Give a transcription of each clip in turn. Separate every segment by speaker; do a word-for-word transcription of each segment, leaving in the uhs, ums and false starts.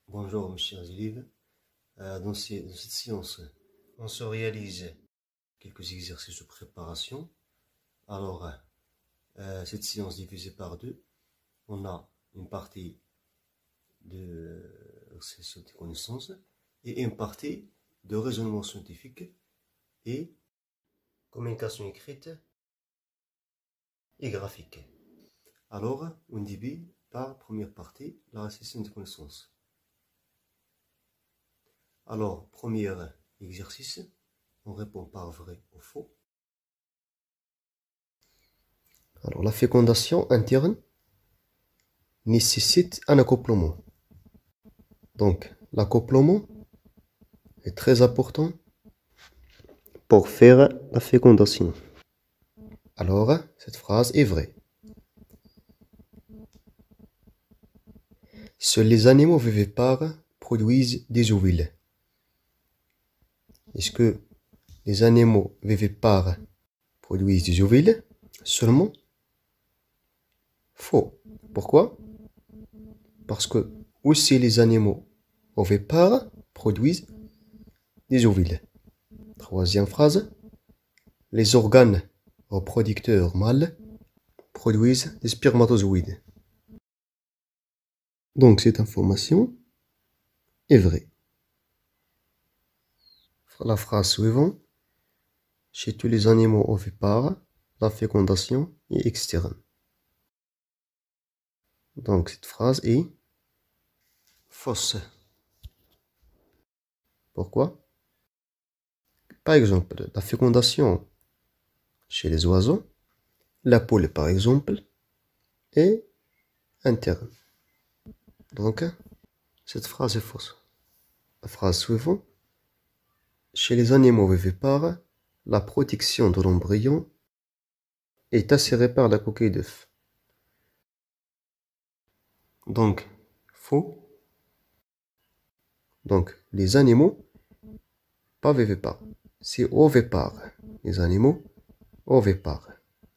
Speaker 1: Bonjour mes chers élèves. Euh, dans, ces- dans cette séance, on se réalise quelques exercices de préparation. Alors, euh, cette séance divisée par deux, on a une partie de réalisation des connaissances et une partie de raisonnement scientifique et communication écrite et graphique. Alors, on débute par première partie, la réalisation des connaissances. Alors, premier exercice, on répond par vrai ou faux. Alors, la fécondation interne nécessite un accouplement. Donc, l'accouplement est très important pour faire la fécondation. Alors, cette phrase est vraie. Seuls les animaux vivipares produisent des ovules. Est-ce que les animaux vivipares produisent des ovules seulement? Faux. Pourquoi? Parce que aussi les animaux ovipares produisent des ovules. Troisième phrase. Les organes reproducteurs mâles produisent des spermatozoïdes. Donc cette information est vraie. La phrase suivante. Chez tous les animaux ovipares, la fécondation est externe. Donc cette phrase est fausse. Pourquoi? Par exemple, la fécondation chez les oiseaux, la poule par exemple, est interne. Donc cette phrase est fausse. La phrase suivante. Chez les animaux vivipares, la protection de l'embryon est assurée par la coquille d'œuf. Donc, faux. Donc, les animaux, pas vivipares. C'est ovipares. Les animaux, ovipares.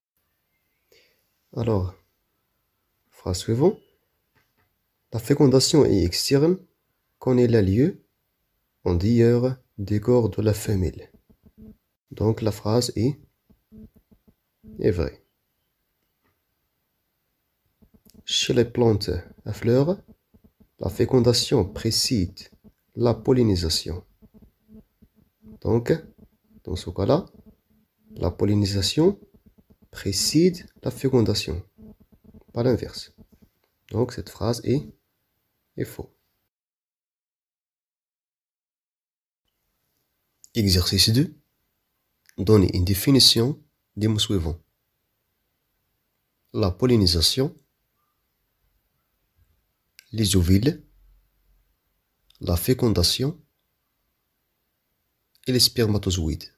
Speaker 1: Alors, phrase suivante. La fécondation est externe quand elle a lieu en dehors des corps de la femelle. Donc, la phrase est, est vraie. Chez les plantes à fleurs, la fécondation précède la pollinisation. Donc, dans ce cas-là, la pollinisation précède la fécondation, pas l'inverse. Donc, cette phrase est, est faux. Exercice deux. Donnez une définition des mots suivants. La pollinisation, les ovules, la fécondation et les spermatozoïdes.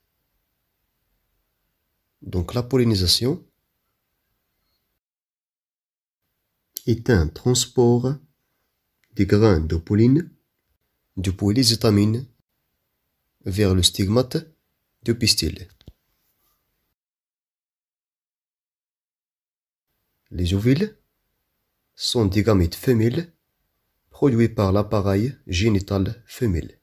Speaker 1: Donc, la pollinisation est un transport des grains de pollen depuis les étamines vers le stigmate du pistil. Les ovules sont des gamètes femelles produits par l'appareil génital femelle.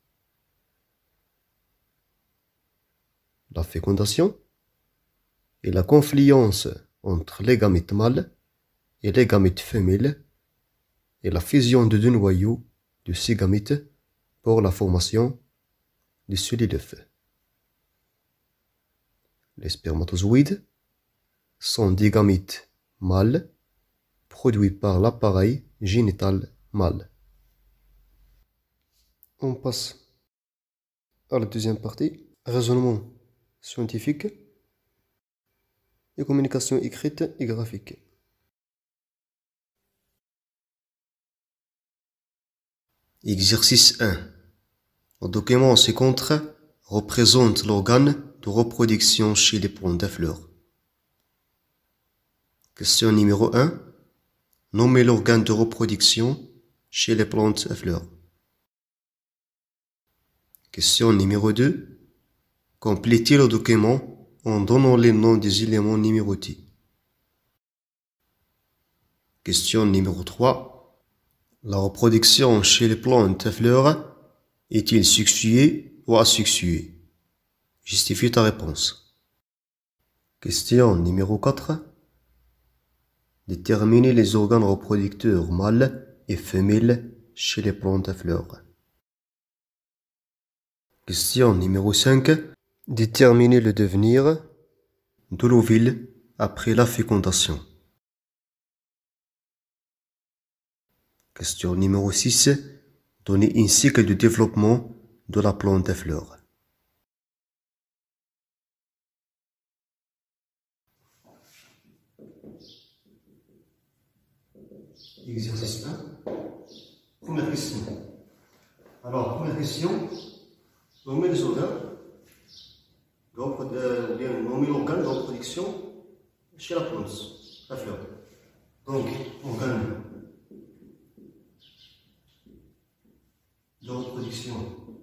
Speaker 1: La fécondation est la confluence entre les gamètes mâles et les gamètes femelles et la fusion de deux noyaux de ces gamètes pour la formation de cellules d'œuf. Les spermatozoïdes sont des gamètes mâles produits par l'appareil génital mâle. On passe à la deuxième partie, raisonnement scientifique et communication écrite et graphique. Exercice un. Le document ci-contre représente l'organe de reproduction chez les plantes à fleurs. Question numéro un. Nommez l'organe de reproduction chez les plantes à fleurs. Question numéro deux. Complétez le document en donnant les noms des éléments numérotés. Question numéro trois. La reproduction chez les plantes à fleurs est-il sexuée ou asexuée? Justifie ta réponse. Question numéro quatre. Déterminer les organes reproducteurs mâles et femelles chez les plantes à fleurs. Question numéro cinq. Déterminer le devenir de l'ovule après la fécondation. Question numéro six. Donner un cycle de développement de la plante à fleurs. Exercice un. Première question. Alors, première question. Nommer les organes, euh, bien nommer l'organe de reproduction chez la plante, la fleur. Donc, organe de reproduction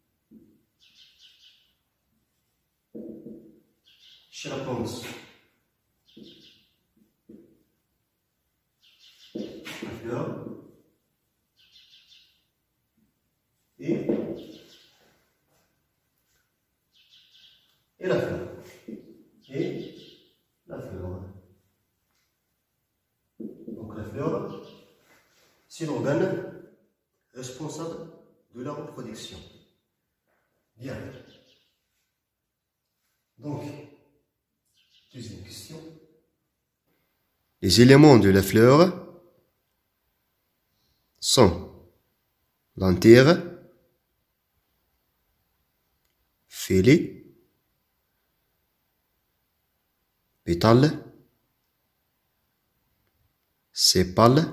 Speaker 1: chez la plante, la fleur, et, et la fleur, et la fleur. Donc la fleur, c'est l'organe responsable de la reproduction. Bien. Donc, deuxième question. Les éléments de la fleur sont l'antère, fêlée, pétales, sépales,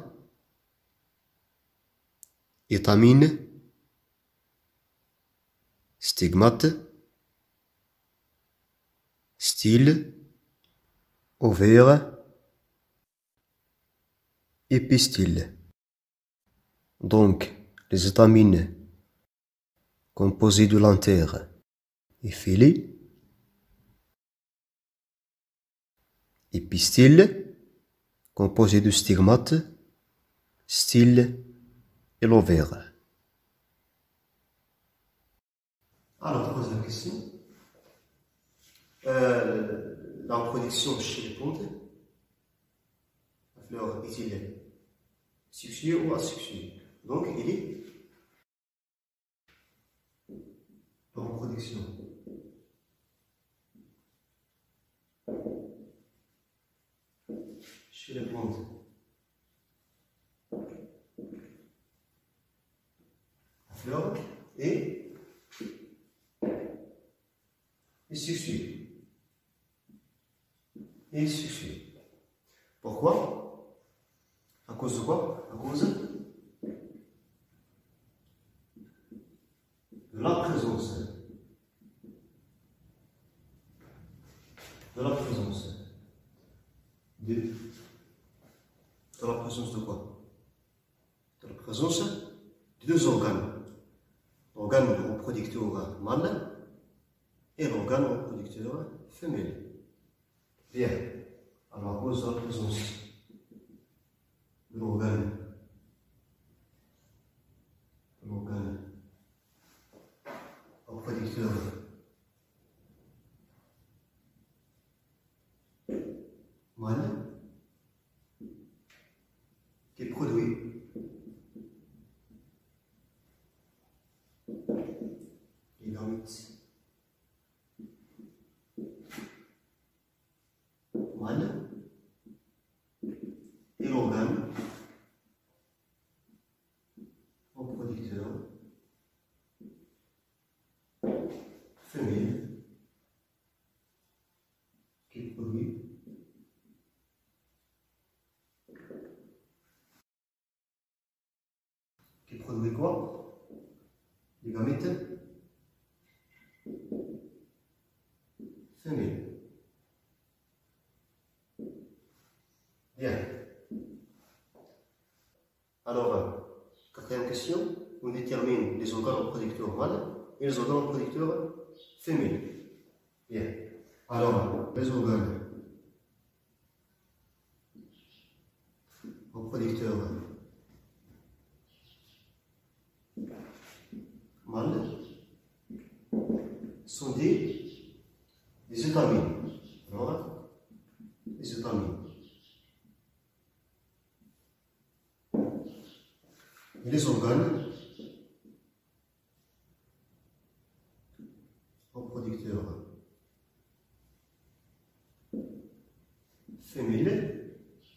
Speaker 1: étamines, stigmates, styles, ovaires et pistils. Donc, les étamines composées de l'antère et fêlée, et pistils composés de stigmates, styles et l'ovaire. Alors, troisième question. Euh, la reproduction chez les plantes, la fleur est-il sexuée ou asexuée? Donc, il est la reproduction chez les plantes la fleur est, est sexuée. Est sexuée. Pourquoi? À cause de quoi? À cause de la présence de la présence de, de la présence de quoi? De la présence de deux organes. L'organe reproducteur mâle et l'organe reproducteur femelle. Bien. Alors, à cause de la présence de l'organe de l'organe reproducteur mâle qui produit les gametes mâle et l'organe reproducteur femelle qui produit qui produit quoi? Les gamètes femelles. Bien. Alors, quatrième question, on détermine les organes reproducteurs mâles et les organes reproducteurs femelles. Bien. Alors, les organes reproducteurs mâles sont des, des étamines. Alors, des étamines. Et les organes reproducteurs féminins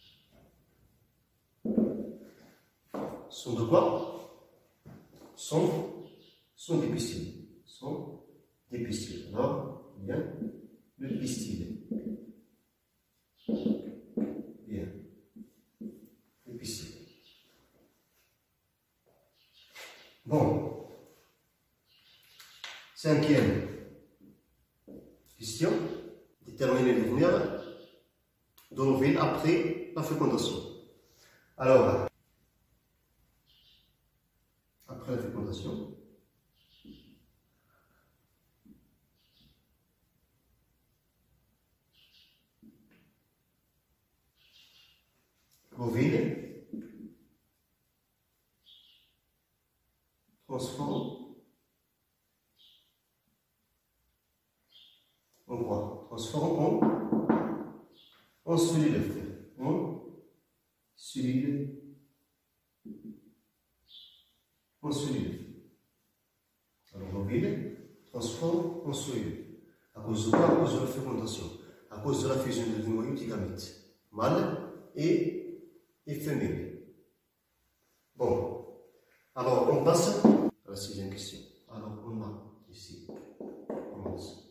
Speaker 1: sont de quoi? Sont, sont des pistils. Sont des pistils. Alors, bien, le pistil. Bien, le pistil. Bon, cinquième question, déterminer l'avenir de l'ovule après la fécondation. Alors, après la fécondation, l'ovule transforme en quoi? Transforme en, en cellule frère. En cellule. En cellule. Alors l'ovule transforme en cellule. À cause de quoi? À cause de la fécondation. À cause de la fusion de noyaux de gametes. Mâle et, et femelle. Bon. Alors on passe à la sixième question. Alors on a ici. On commence.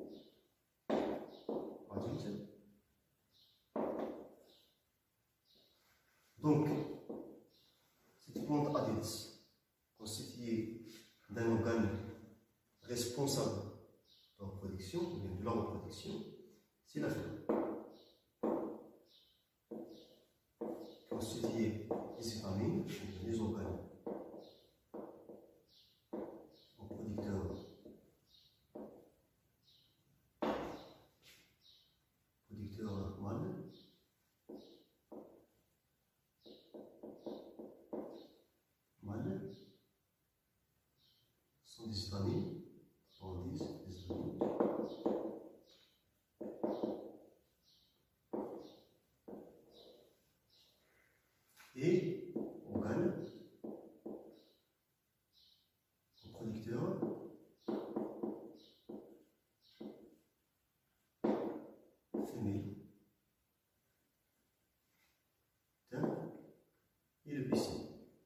Speaker 1: Donc, cette plante adulte, constituée d'un organe responsable de la reproduction, ou bien de la reproduction, c'est la fleur. Constituée des étamines, des organes reproducteurs, producteurs mâles, mâles, sont des étamines, on dit des étamines. Et organes reproducteurs femelles. Et le pistil.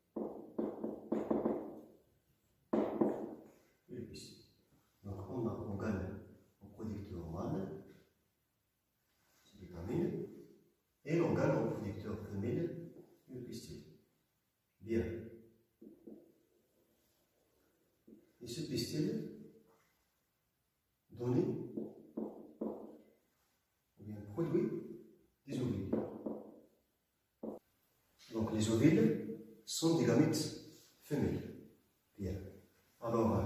Speaker 1: Et le pistil. Donc on a organe reproducteur mâle, c'est l'étamine, et l'organe reproducteur femelle, le pistil. Bien. Et ce pistil donné, ou bien produit des ovules. Donc les ovules sont des gamètes femelles. Bien. Alors,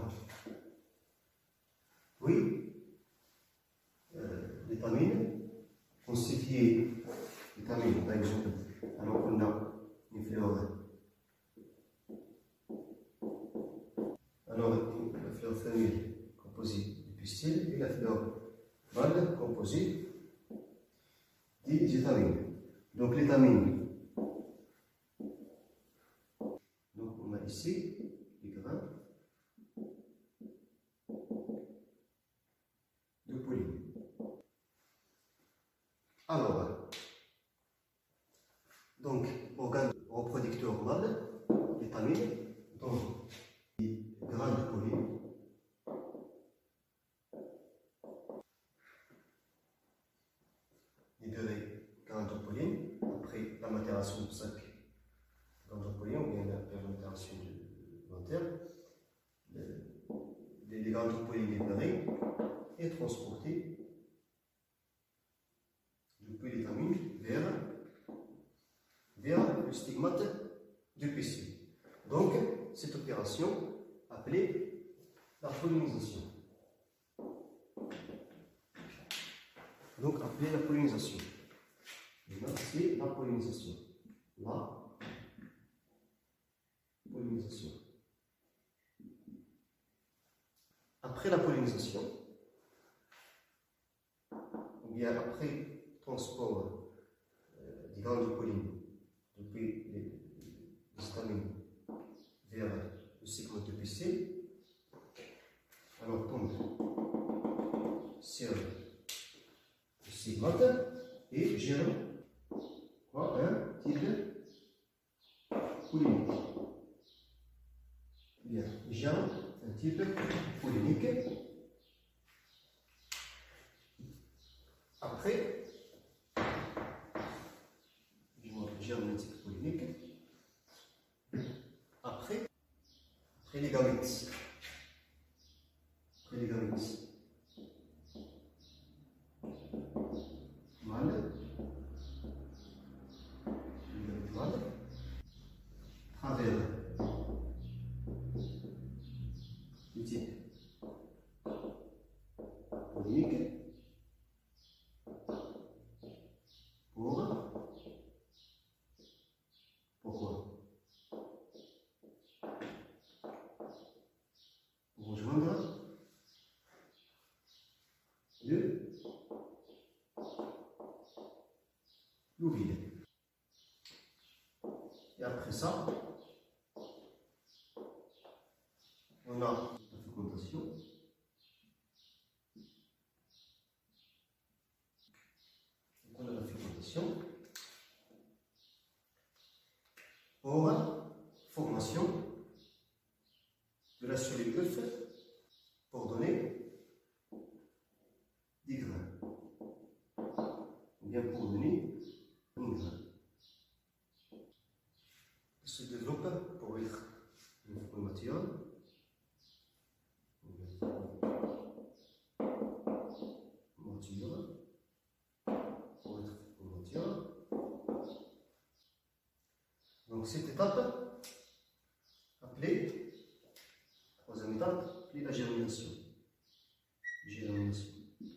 Speaker 1: oui, euh, l'étamine, constituée, l'étamine, par exemple, alors qu'on a une fleur, alors la fleur femelle composée du pistil et la fleur mâle composée des étamines. Donc l'étamine, donc on a ici les grains de pollen. Alors, donc organe reproducteur mâle, l'étamine, donc les grains de pollen. Libérer grains de pollen après la matération de cinq grains de pollen ou bien la matération dentaire. Les grains de pollen libérés et transportés depuis l'étamine vers, vers le stigmate du pistil. Donc, cette opération appelée la pollinisation. Donc, appelée la pollinisation. C'est la pollinisation. La pollinisation. après la pollinisation, ou bien après le transport euh, des grains de pollen depuis les, les stamines vers le cycle de P C, alors tombe sur le stigmate et gère quoi, un type pollinique. Bien, gère un type pollinique. Après, gère un type pollinique. Après, après les gamètes. Après les gamètes. Mâle. Les gamètes mâles. Travers le type pollinique. Pour. Pourquoi? Pour rejoindre le l'ovule. Et après ça, on a la fécondation. Donc on a la fécondation pour formation de la cellule œuf pour donner des grains, ou bien pour donner un grain. Il se développe pour être une matière. Matière. Pour être une matière. Donc cette étape, appelée, troisième étape, appelée la germination. Germination.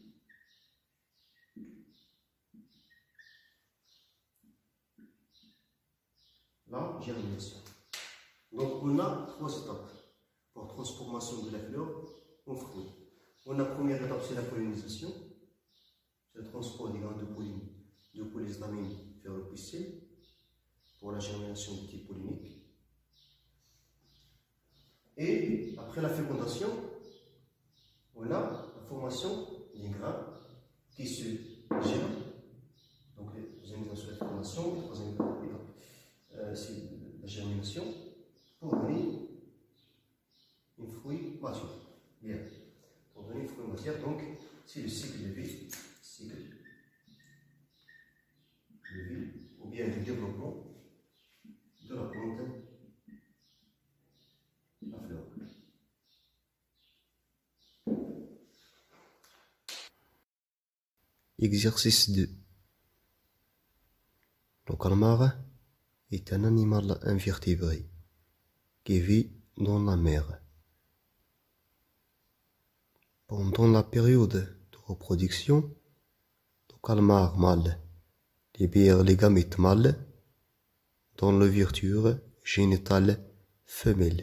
Speaker 1: La germination. Donc on a trois étapes pour transformation de la fleur en fruit. On a la première étape, c'est la pollinisation. C'est le transport des grains de pollen depuis les stamines vers le pistil pour la germination du type pollinique. Et après la fécondation, on a la formation des grains qui se germent. Donc, la deuxième étape, c'est la fécondation. La troisième étape, euh, c'est la germination pour donner un fruit mature. Bien. Pour donner un fruit mature, donc, c'est le cycle de vie. Cycle de vie, ou bien du développement de la plante, la fleur.
Speaker 2: Exercice deux. Le calmar est un animal invertébré qui vit dans la mer. Pendant la période de reproduction, le calmar mâle libère les gamètes mâles dans l'ouverture génitale femelle.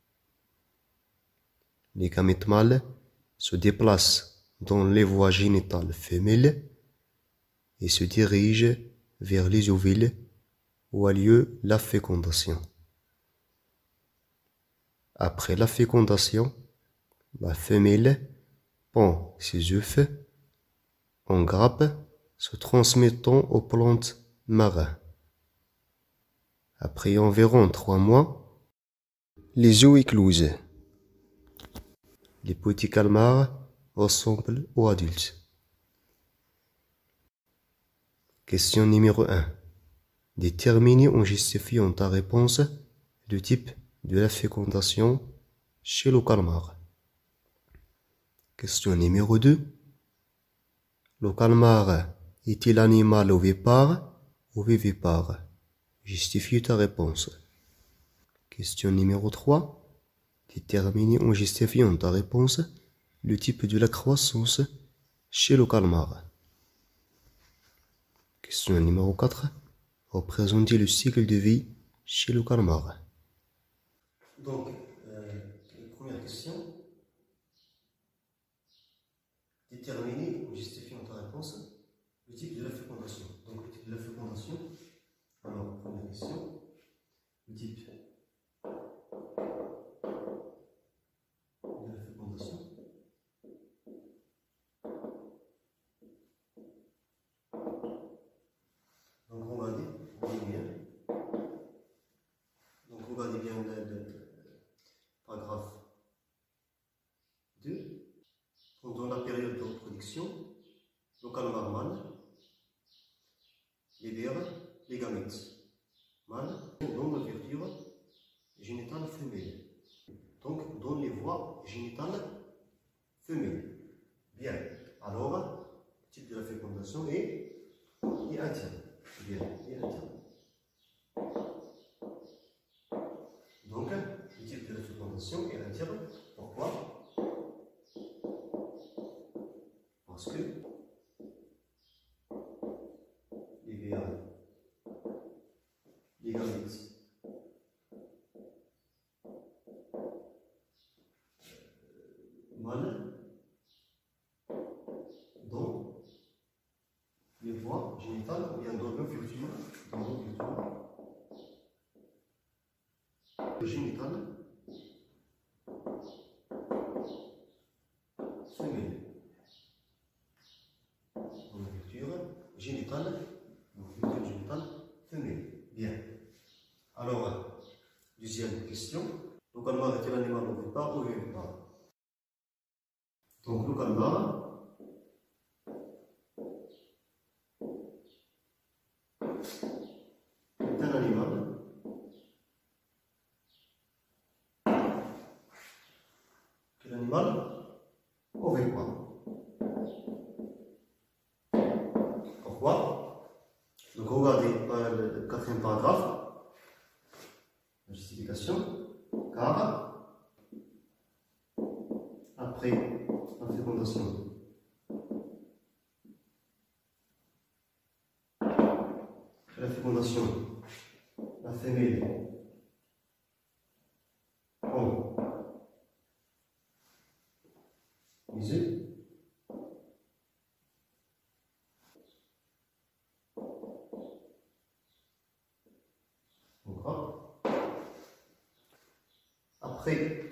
Speaker 2: Les gamètes mâles se déplacent dans les voies génitales femelles et se dirigent vers les ovules où a lieu la fécondation. Après la fécondation, la femelle pond ses œufs en grappes se transmettant aux plantes marines. Après environ trois mois, les œufs éclosent. Les petits calmars ressemblent aux adultes. Question numéro un. Déterminer en justifiant ta réponse le type de la fécondation chez le calmar. Question numéro deux. Le calmar est-il animal ovipare ou vivipare? Justifie ta réponse. Question numéro trois. Déterminer en justifiant ta réponse le type de la croissance chez le calmar. Question numéro quatre. Représenter le cycle de vie chez le calmar.
Speaker 1: Donc, euh, la première question, paragraphe deux. Pendant la période de reproduction, le calmar mâle libère les gamètes mâles dans l'ouverture génitale femelle, donc dans les voies génitales femelles. Bien, alors, le type de la fécondation est, est interne. Bien, est interne. Donc, le type de la fécondation est interne. Pourquoi? Parce que les gamètes, les gamètes mâles dans les voies génitales ou bien dans l'ouverture, dans l'ouverture génitale femelle. Dans l'ouverture génitale, l'ouverture génitale femelle. Bien. Alors, deuxième question. Le calmar est-il un animal ovipare ou vivipare? Donc, le calmar est un animal qui est un animal ovipare. Pourquoi? Donc, regardez le quatrième paragraphe, la justification, car après la fécondation, la fécondation, la femelle pond les œufs. D'accord. Après,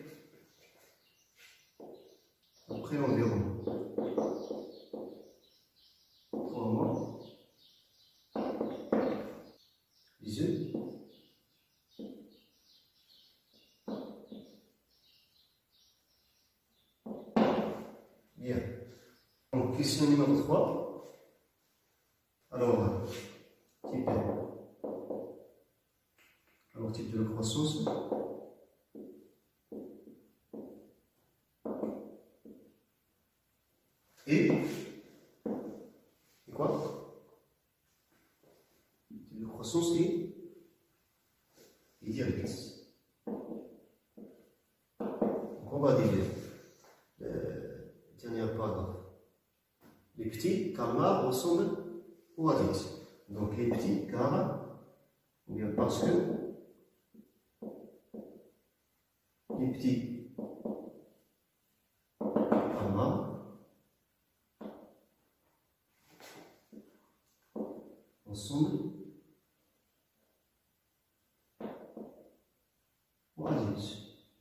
Speaker 1: après environ trois mois, les œufs bien. Donc, question numéro trois. Alors, type, alors, type de la croissance. Et, et quoi? Type de croissance est, est directe. Donc, on va dire le dernier paragraphe. Les petits calmars ressemblent aux adultes. Donc, les petits car, ou bien parce que les petits calmars ressemblent aux adultes.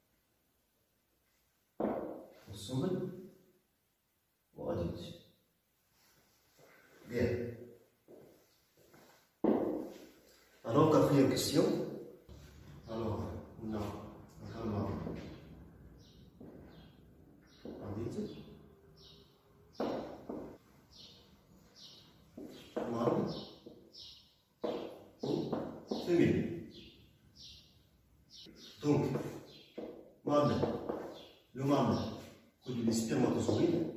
Speaker 1: Ressemblent aux adultes. Bien. Alors, quatrième question. Alors, on a un calmar adulte, mâle ou féminin. Donc, mâle, le mâle produit des spermatozoïdes.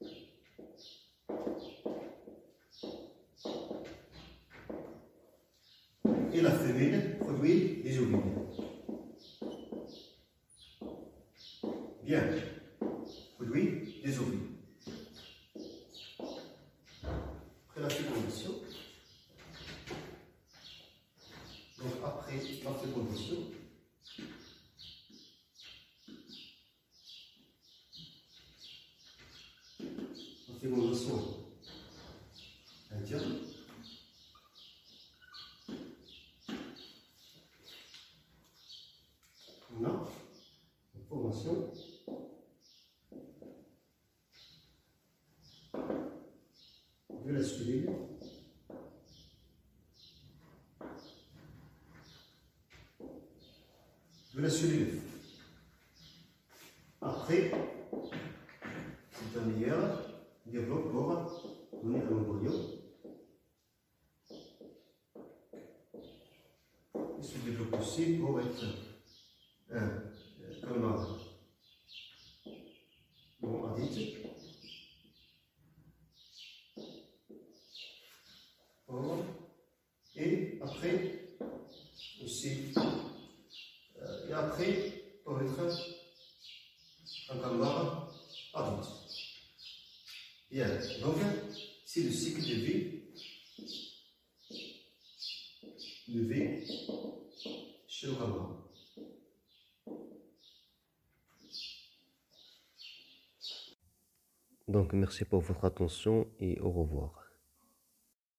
Speaker 1: Et la femelle produit des ovules. Bien, produit des ovules. Après la fécondation, donc après la fécondation, la fécondation interne, on a une formation de la cellule de la cellule Après, cette dernière développe pour donner un embryon. Il se développe aussi pour être un calmar non adulte. Et après, aussi, euh, et après, pour être un calmar adulte. Bien, donc, c'est le cycle de vie, de vie chez le calmar.
Speaker 2: Donc merci pour votre attention et au revoir.